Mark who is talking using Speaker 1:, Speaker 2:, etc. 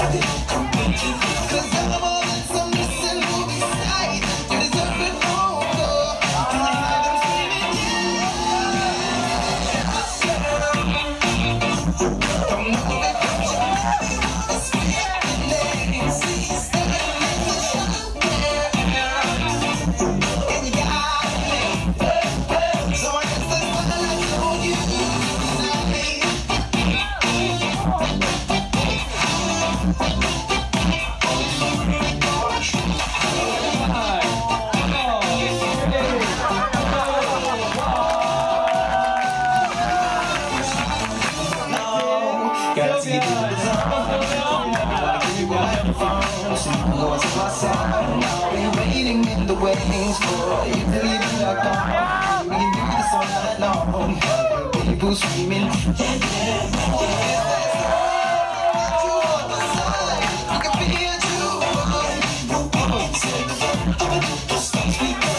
Speaker 1: Gotta take it to the top. Give me my phone. So you can go to my side. I'll be waiting in the wings for you to leave me like I'm. We can do this all night long. People screaming. I can feel you.